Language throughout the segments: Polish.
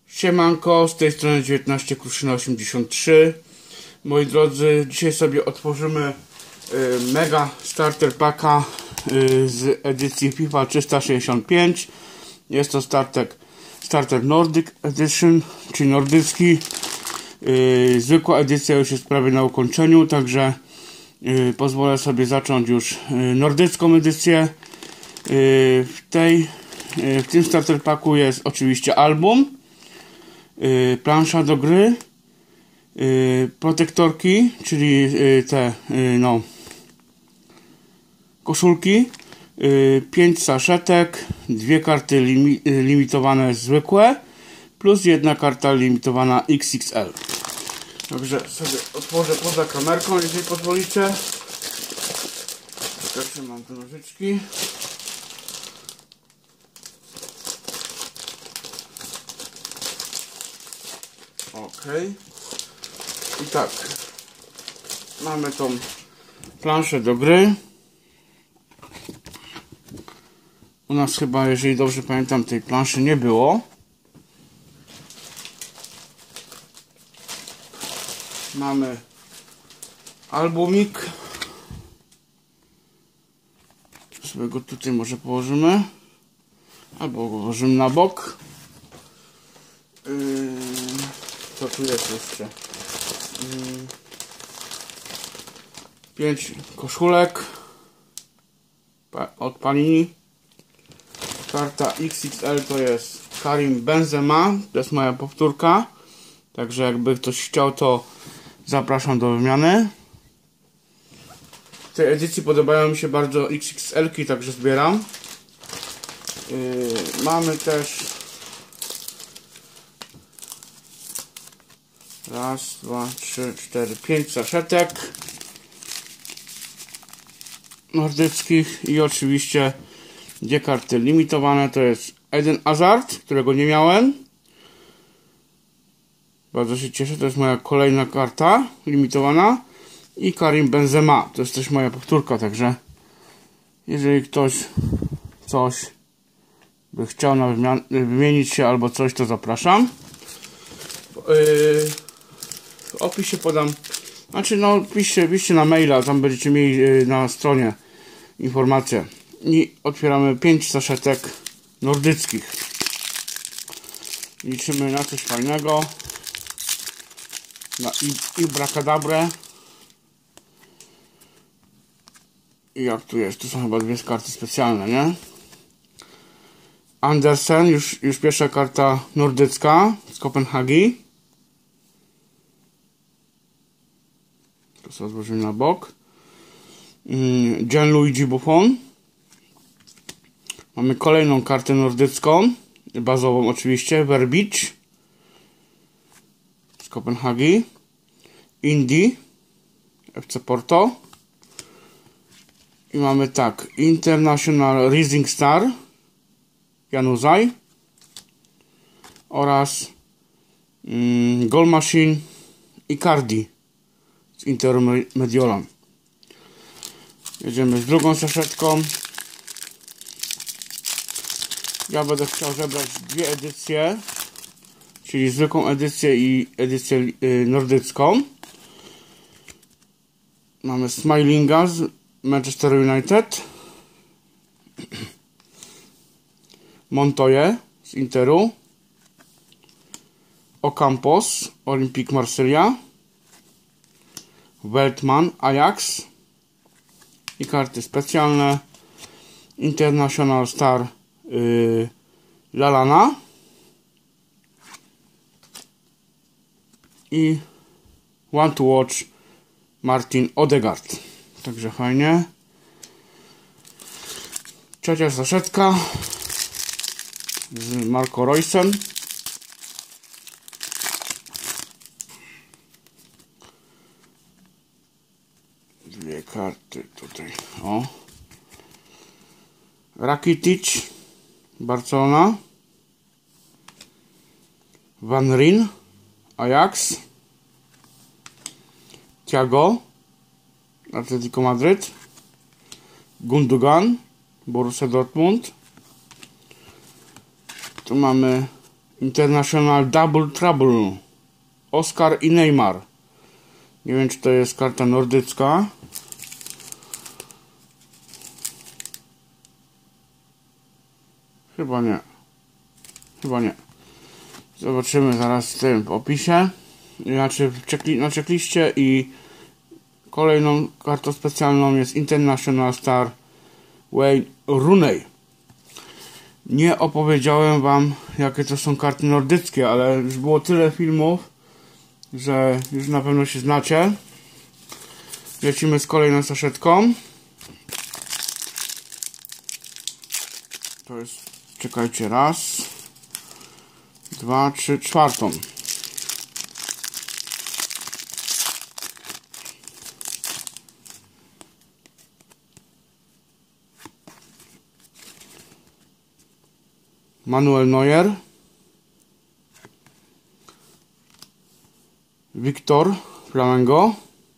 Siemanko, z tej strony 19 Kruszyna 83. Moi drodzy, dzisiaj sobie otworzymy mega starter packa z edycji FIFA 365. Jest to starter Nordic Edition, czyli nordycki. Zwykła edycja już jest prawie na ukończeniu, także pozwolę sobie zacząć już nordycką edycję. W tym starter packu jest oczywiście album, plansza do gry, protektorki, czyli te koszulki, 5 saszetek, 2 karty limitowane zwykłe plus 1 karta limitowana XXL. Także sobie otworzę poza kamerką, jeżeli pozwolicie. Czekajcie, mam tu nożyczki. Ok. I tak. Mamy tą planszę do gry. U nas chyba, jeżeli dobrze pamiętam, tej planszy nie było. Mamy albumik. Sobie go tutaj może położymy. Albo go położymy na bok. Co tu jest jeszcze? 5 koszulek od Panini. Karta XXL to jest Karim Benzema, to jest moja powtórka, także jakby ktoś chciał, to zapraszam do wymiany. W tej edycji podobają mi się bardzo XXL-ki, także zbieram. Mamy też raz, 2, 3, 4, 5 saszetek nordyckich i oczywiście 2 karty limitowane. To jest Eden Hazard, którego nie miałem. Bardzo się cieszę, to jest moja kolejna karta limitowana. I Karim Benzema, to jest też moja powtórka, także jeżeli ktoś coś by chciał wymienić się albo coś, to zapraszam. W opisie podam, piszcie na maila, tam będziecie mieli na stronie informacje. I otwieramy 5 saszetek nordyckich. Liczymy na coś fajnego. Na Abracadabrę. I jak tu jest? Tu są chyba 2 karty specjalne, nie? Andersen, już pierwsza karta nordycka z Kopenhagi. To sobie złożymy na bok. Gianluigi Buffon. Mamy kolejną kartę nordycką, bazową oczywiście, Verbic z Kopenhagi. Indy, FC Porto. I mamy tak, International Rising Star, Januzaj. Oraz Goal Machine Icardi z Interu Mediolan. Jedziemy z drugą saszetką. Ja będę chciał zebrać 2 edycje, czyli zwykłą edycję i edycję nordycką. Mamy Smilinga z Manchester United, Montoya z Interu, Ocampos Olympique Marsylia, Veltman Ajax i karty specjalne International Star Lalana i One to Watch Martin Odegaard. Także fajnie. Trzecia saszetka z Marco Reusem. Dwie karty tutaj. O. Rakitic, Barcelona. Van Rijn, Ajax. Thiago, Atletico Madryt. Gundogan, Borussia Dortmund. Tu mamy International Double Trouble. Oscar i Neymar. Nie wiem, czy to jest karta nordycka. Chyba nie. Chyba nie. Zobaczymy zaraz w tym opisie. Znaczy na checkliście. I kolejną kartą specjalną jest International Star Wayne Rooney. Nie opowiedziałem wam, jakie to są karty nordyckie, ale już było tyle filmów, że już na pewno się znacie. Lecimy z kolejną saszetką. To jest, czekajcie, raz, dwa, trzy, czwartą. Manuel Neuer, Wiktor Flamengo,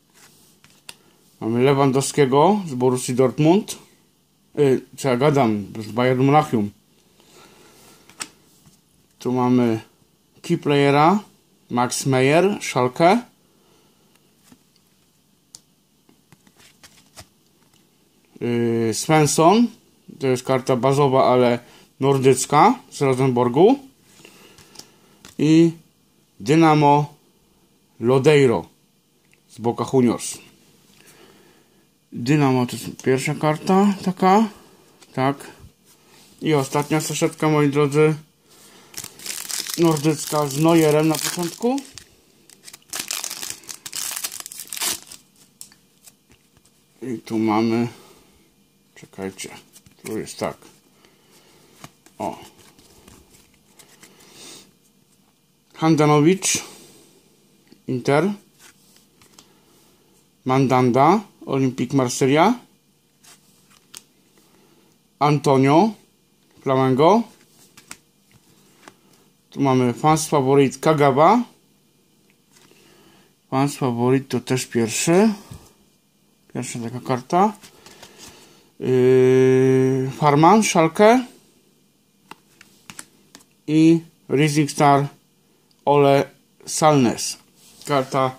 mamy Lewandowskiego z Borussii Dortmund, co ja gadam, z Bayern Monachium. Tu mamy Keyplayera, Max Meyer, Schalke, Svensson, to jest karta bazowa, ale nordycka z Rosenborgu, i Dynamo Lodeiro z Boca Juniors. Dynamo to jest pierwsza karta taka, tak, i ostatnia saszetka, moi drodzy, nordycka z Neuerem na początku. I tu mamy, czekajcie, tu jest tak. O. Handanovic, Inter. Mandanda, Olympique Marsylia. Antonio, Flamengo. Tu mamy Fans Favorit Kagawa. Fans Favorit to też pierwsza taka karta. Farman, Schalke. I Rising Star Ole Salnes. Karta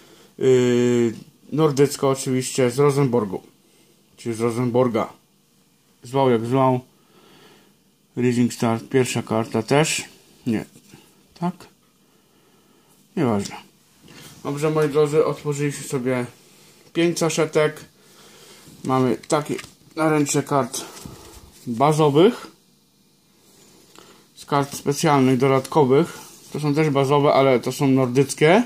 nordycka oczywiście z Rosenborgu. Czyli z Rosenborga. Zwał jak zwał. Rising Star, pierwsza karta też. Nie. Tak? Nieważne. Dobrze, moi drodzy, otworzyliśmy sobie 5 saszetek. Mamy takie naręcze kart bazowych. Z kart specjalnych, dodatkowych. To są też bazowe, ale to są nordyckie.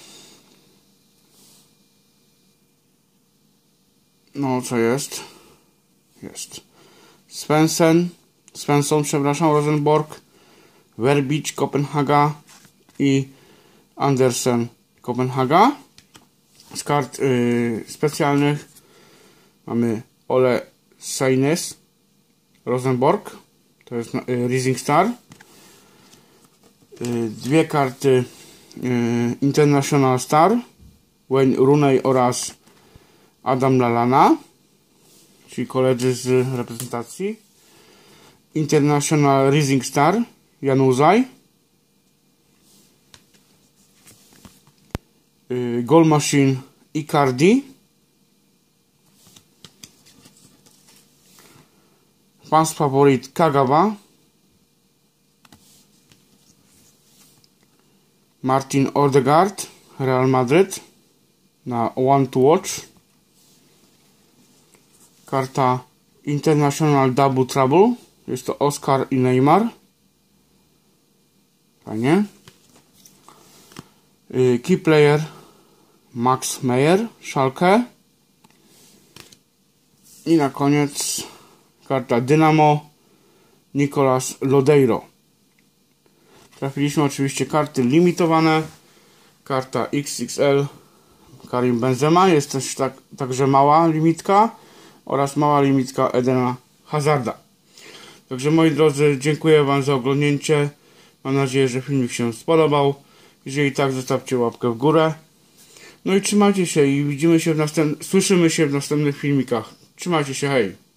No, co jest? Jest. Svensson, przepraszam, Rosenborg. Verbic, Kopenhaga i Andersen, Kopenhaga. Z kart specjalnych mamy Ole Salnes, Rosenborg. To jest Rising Star. Dwie karty International Star, Wayne Rooney oraz Adam Lallana, czyli koledzy z reprezentacji. International Rising Star, Januzaj. Goal Machine Icardi. Fans Favorit Kagawa. Martin Odegaard, Real Madrid na One to Watch. Karta International Double Trouble. Jest to Oscar i Neymar. Fajnie. Key Player Max Meyer, Schalke. I na koniec karta Dynamo Nicolas Lodeiro. Trafiliśmy oczywiście karty limitowane. Karta XXL Karim Benzema. Jest też także mała limitka. Oraz mała limitka Edena Hazarda. Także, moi drodzy, dziękuję wam za oglądnięcie. Mam nadzieję, że filmik się spodobał. Jeżeli tak, zostawcie łapkę w górę. No i trzymajcie się i słyszymy się w następnych filmikach. Trzymajcie się, hej!